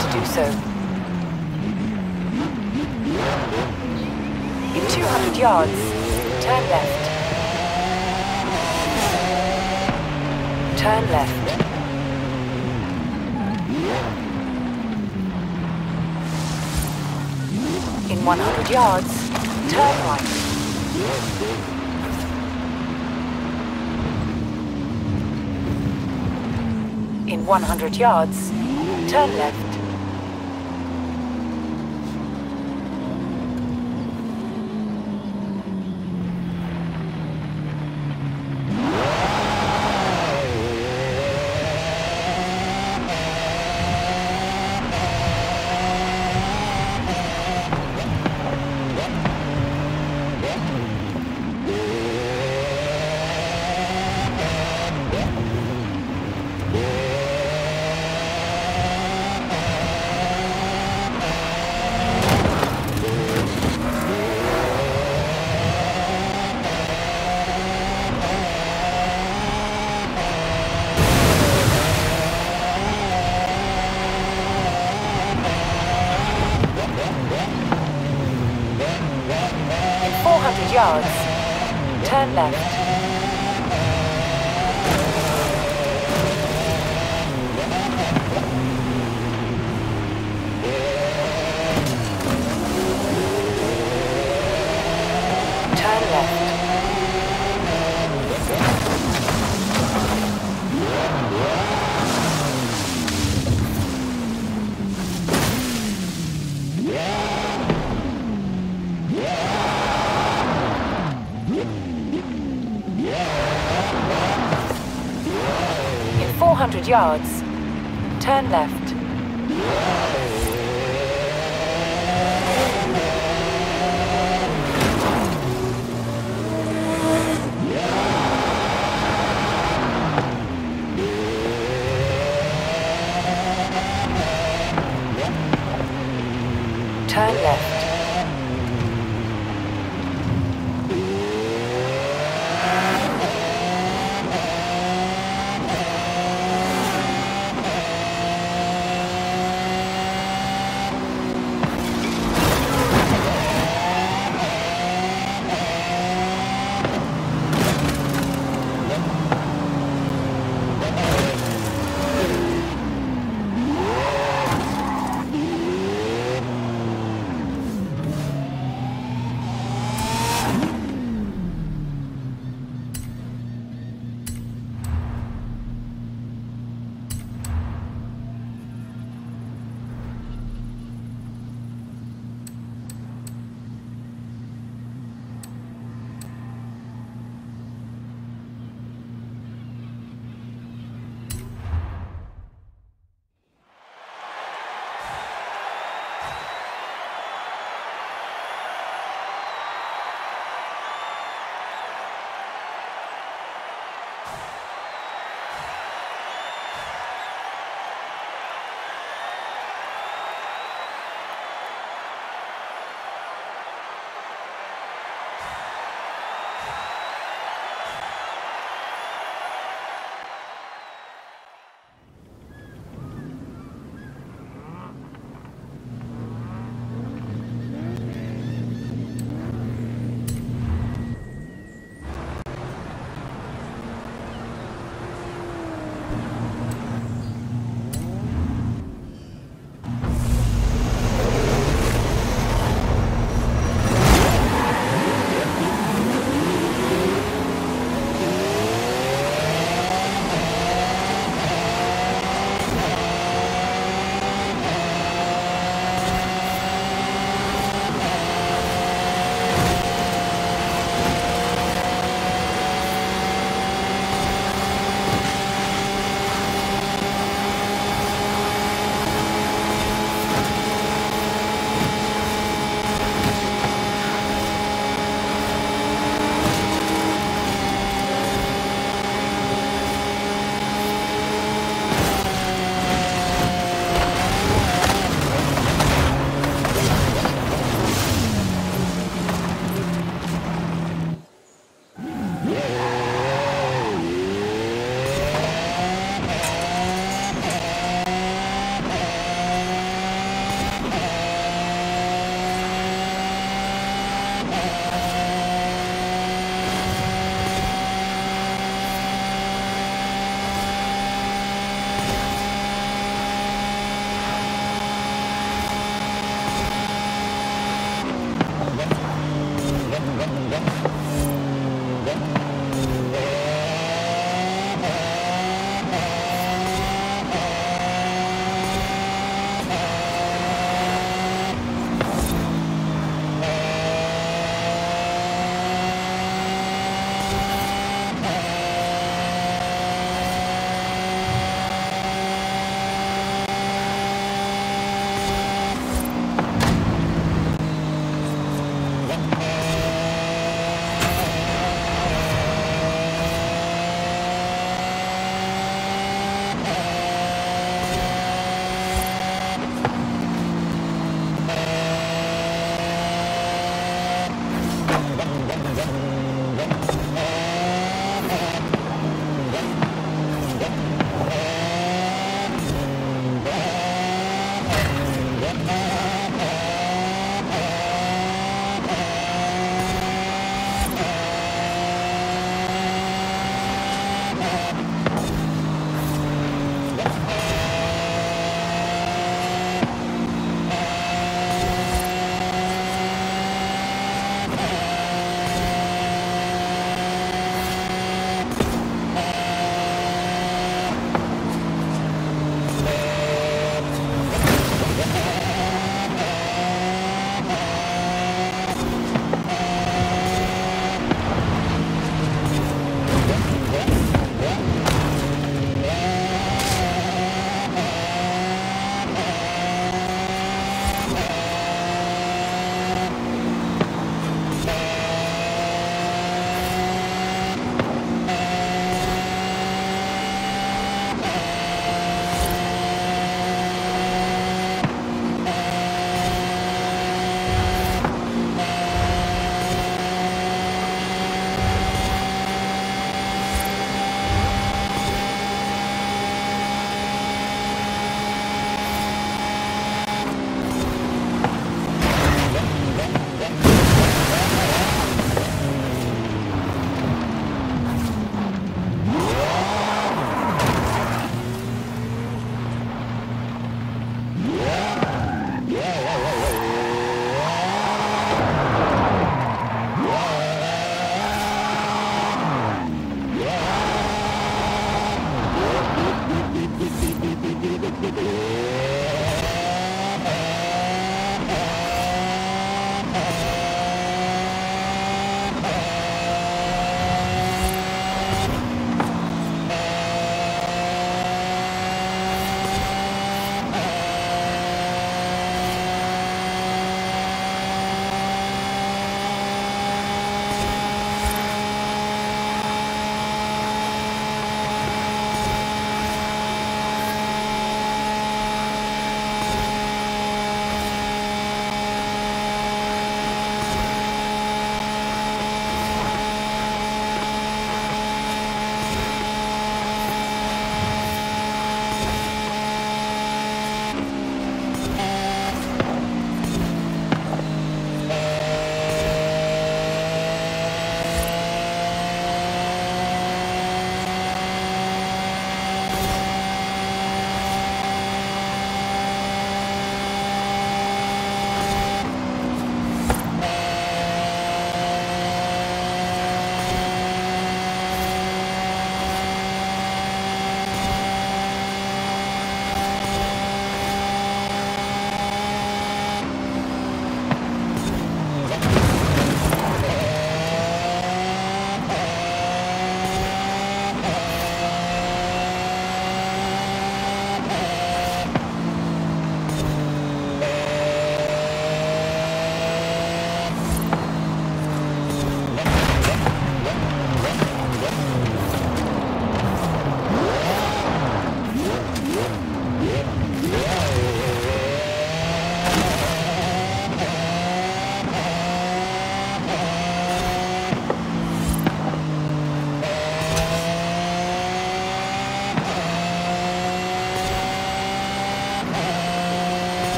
to do so. In 200 yards, turn left. Turn left. In 100 yards, turn right. In 100 yards, turn left. In 400 yards, turn left. Turn left. In 400 yards, turn left. Turn left.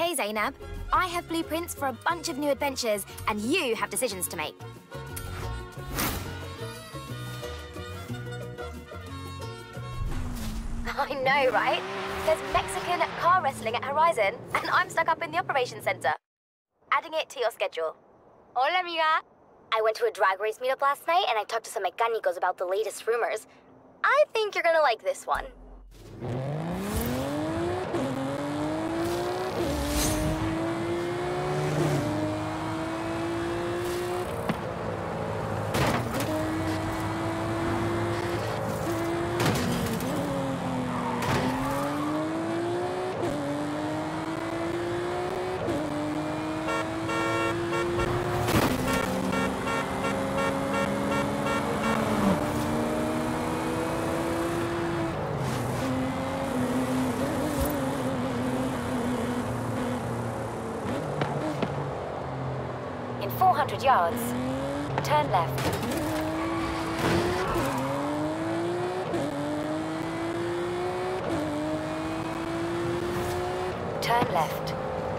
Hey Zainab, I have blueprints for a bunch of new adventures, and you have decisions to make. I know, right? There's Mexican car wrestling at Horizon, and I'm stuck up in the operations center. Adding it to your schedule. Hola, amiga. I went to a drag race meetup last night, and I talked to some mecanicos about the latest rumors. I think you're gonna like this one. In 400 yards, turn left. Turn left.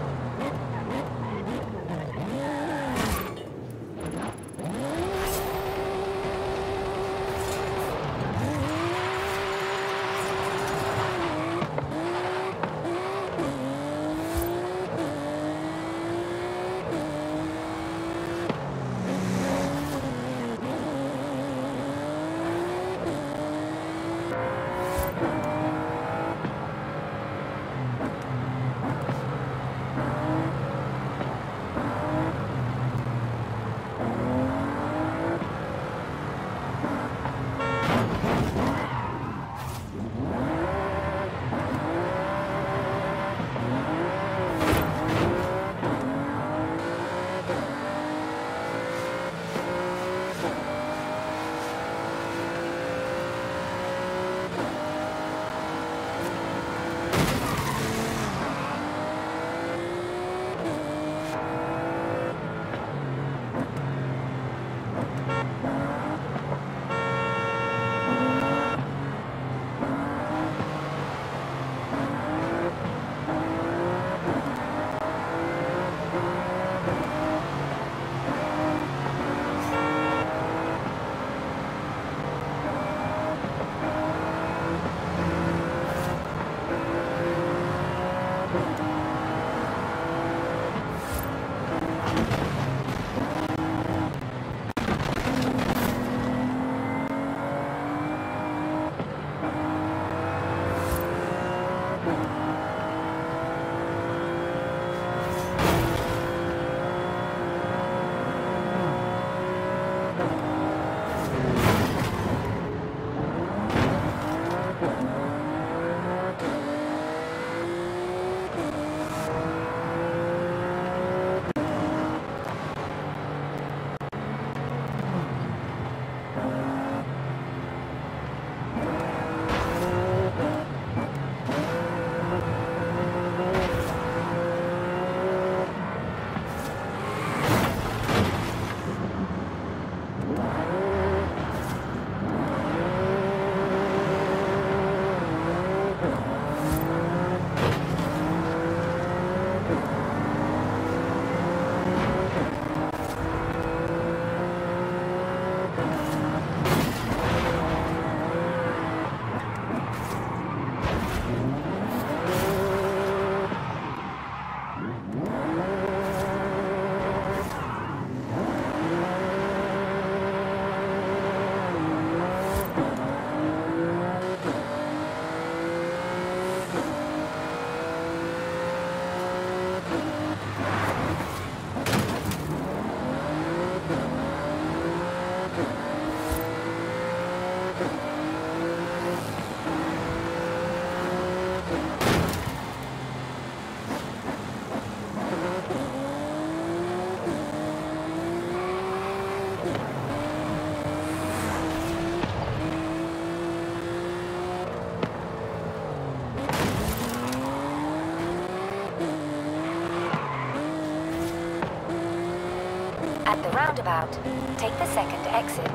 At the roundabout, take the second exit.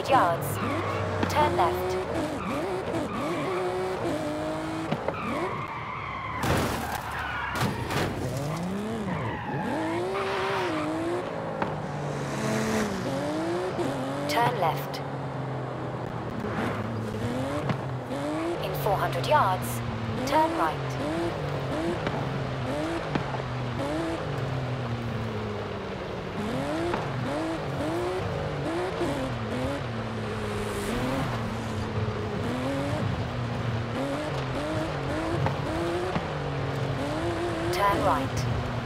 400 yards. Turn left. Turn left. In 400 yards, turn right. Turn right.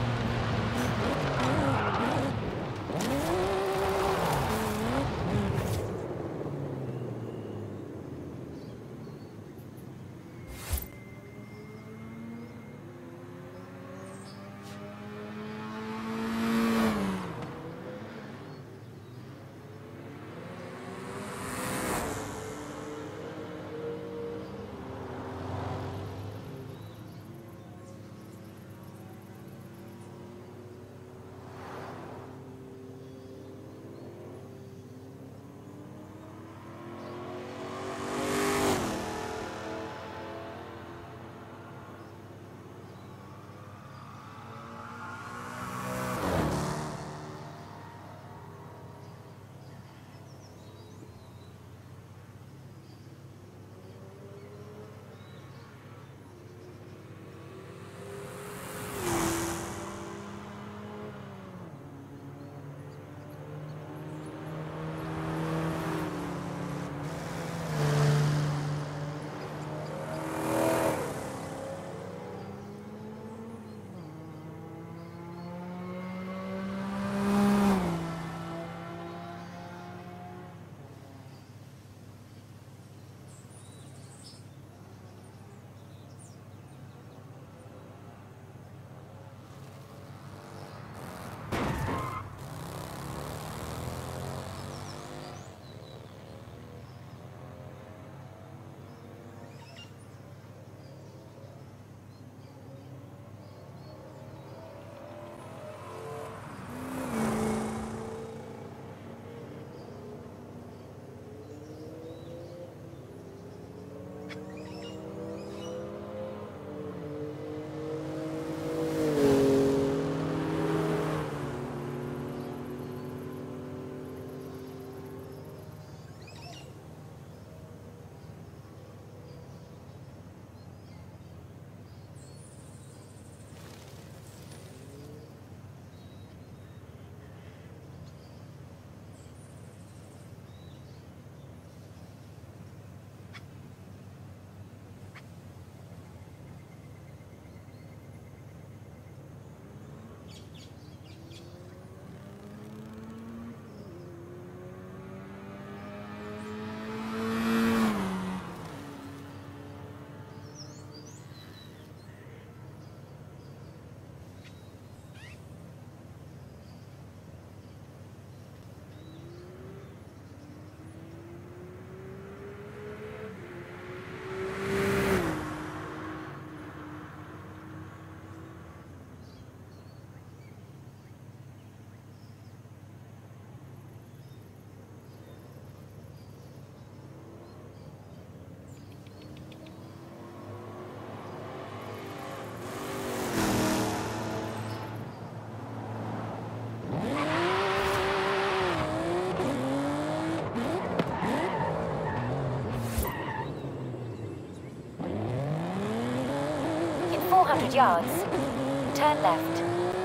In 400 yards, turn left.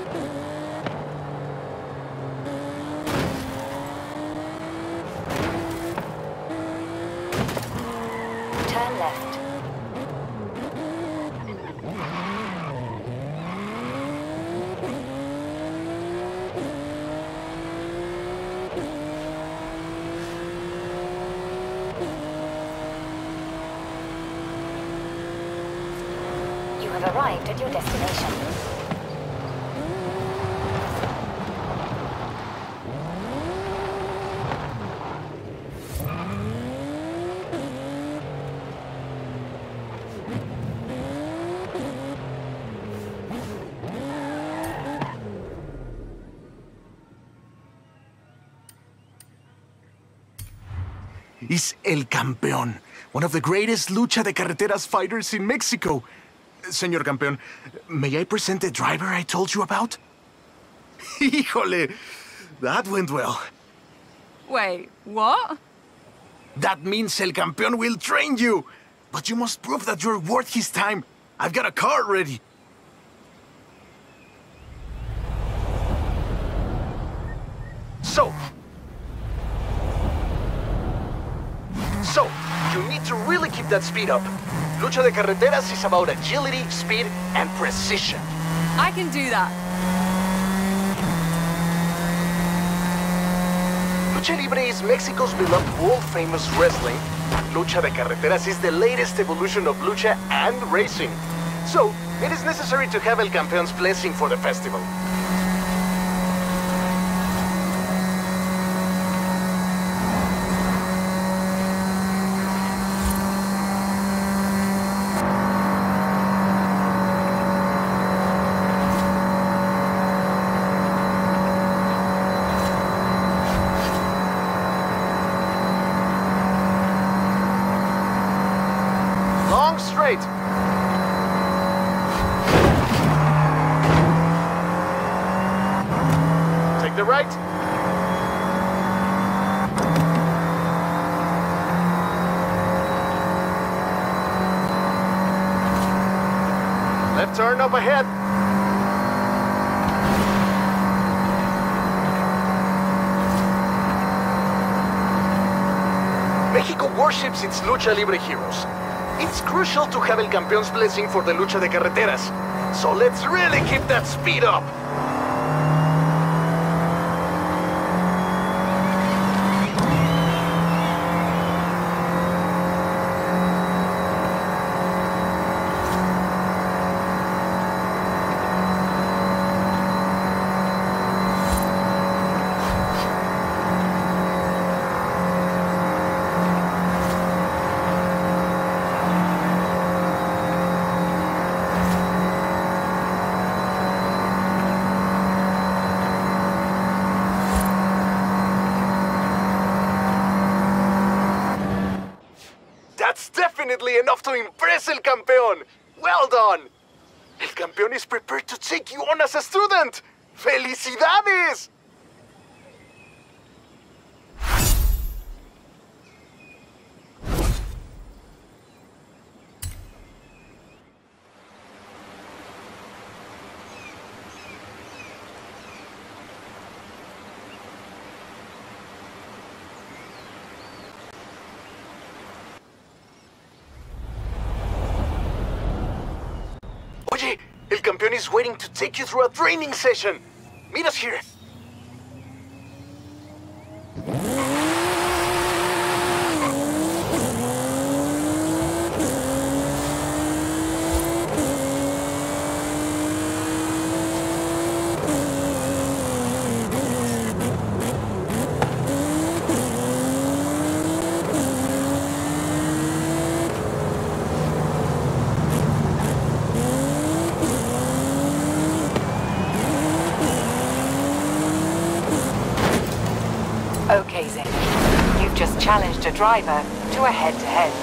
Turn left. You have arrived at your destination. is El Campeón, one of the greatest lucha de carreteras fighters in Mexico. Señor Campeón, may I present the driver I told you about? Híjole, that went well. Wait, what? That means El Campeón will train you. But you must prove that you're worth his time. I've got a car ready. So, you need to really keep that speed up. Lucha de Carreteras is about agility, speed, and precision. I can do that. Lucha Libre is Mexico's beloved world-famous wrestling. Lucha de Carreteras is the latest evolution of lucha and racing. So, it is necessary to have El Campeón's blessing for the festival. Long straight. Take the right. Left turn up ahead. Mexico worships its Lucha Libre heroes. It's crucial to have El Campeón's blessing for the Lucha de Carreteras. So let's really keep that speed up. That's definitely enough to impress El Campeón! Well done! El Campeón is prepared to take you on as a student! ¡Felicidades! Oye, El Campeón is waiting to take you through a training session. Meet us here. Okay, Zen. You've just challenged a driver to a head-to-head.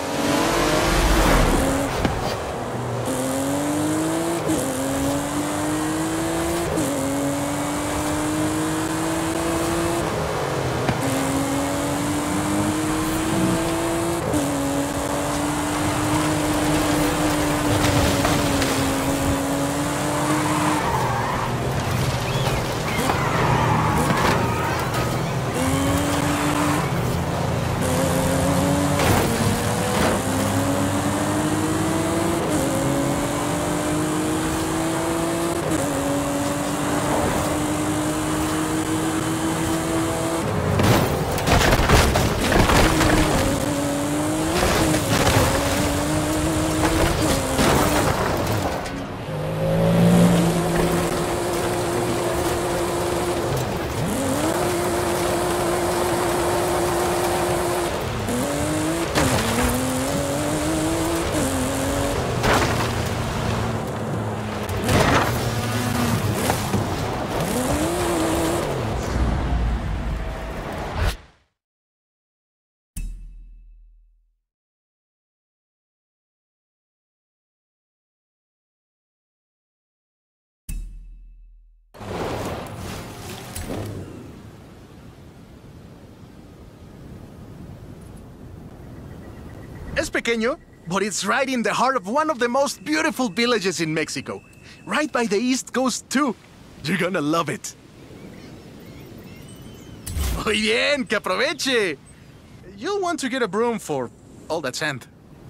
Es pequeño, but it's right in the heart of one of the most beautiful villages in Mexico. Right by the East Coast, too. You're gonna love it. Muy bien, que aproveche. You'll want to get a broom for all that sand.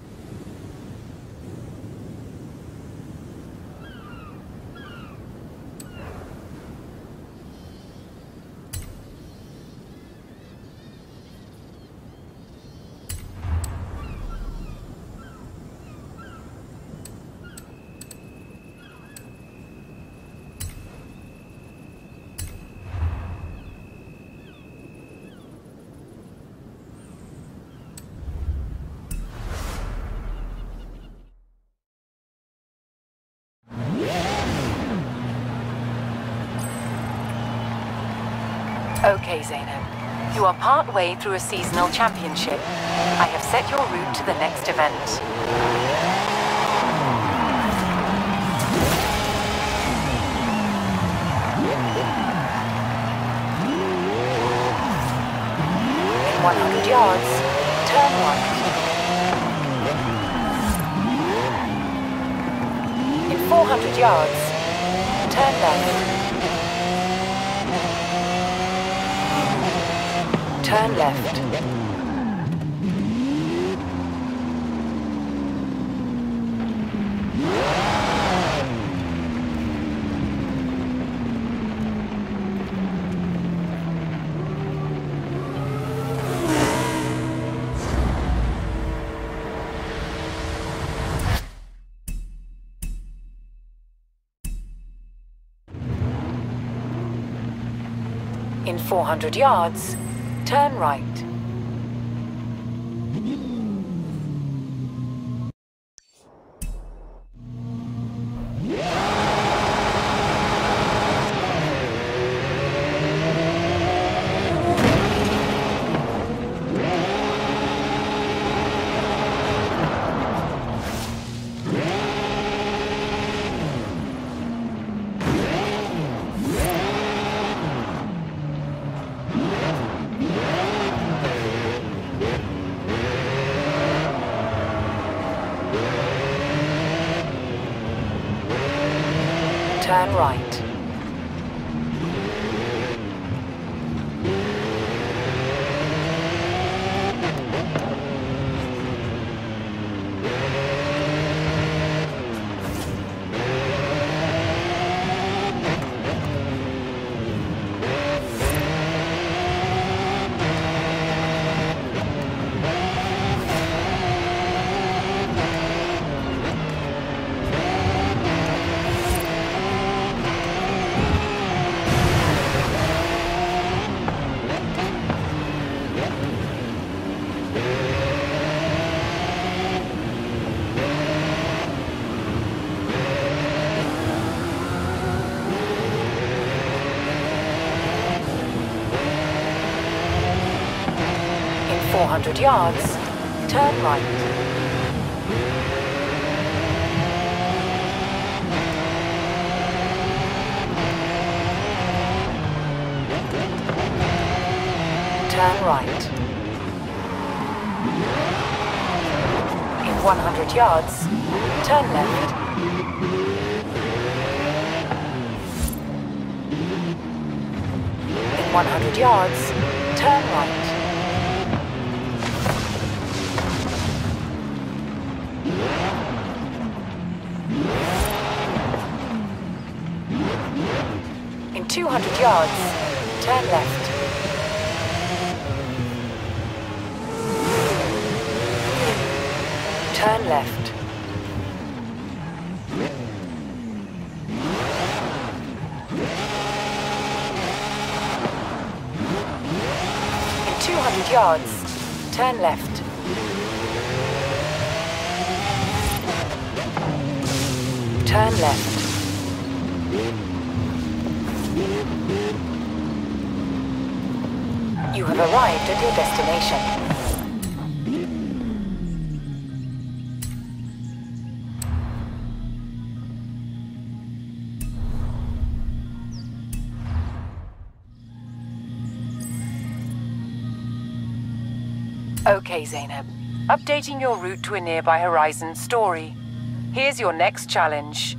Okay, Zainab. You are part way through a seasonal championship. I have set your route to the next event. In 100 yards, turn right. In 400 yards, turn left. Turn left. In 400 yards, turn right. Turn right. In 400 yards, turn right. Turn right. In 100 yards, turn left. In 100 yards, turn right. In 200 yards, turn left. Turn left. In 200 yards, turn left. Turn left. You have arrived at your destination. Okay, Zainab. updating your route to a nearby Horizon story. Here's your next challenge.